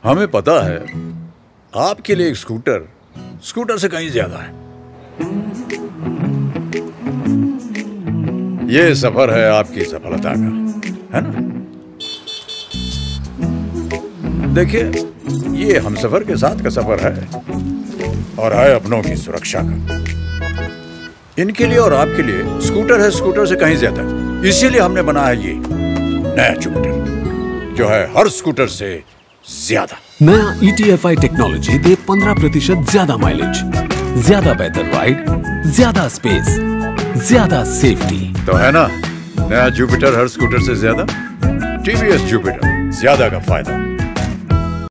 हमें पता है आपके लिए एक स्कूटर से कहीं ज्यादा है। ये सफर है आपकी सफलता का, है ना? देखिए, ये हमसफर के साथ का सफर है और है अपनों की सुरक्षा का। इनके लिए और आपके लिए स्कूटर से कहीं ज्यादा। इसीलिए हमने बनाया ये नया जुपिटर, जो है हर स्कूटर से ज्यादा। नया ETFI टेक्नोलॉजी दे 15% ज्यादा माइलेज, ज्यादा बेहतर राइड, ज्यादा स्पेस, ज्यादा सेफ्टी। तो है ना नया जुपिटर हर स्कूटर से ज्यादा। TVS जुपिटर, ज्यादा का फायदा।